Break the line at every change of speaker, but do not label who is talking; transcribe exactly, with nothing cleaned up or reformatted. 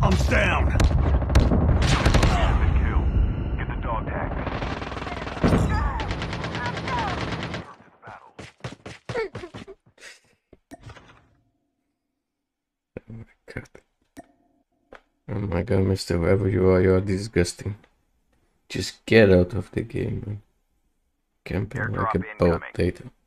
Thumbs down.
Get the dog tag.
Oh my god. Oh my god, mister, whoever you are, you are disgusting. Just get out of the game, man. Camping like a potato.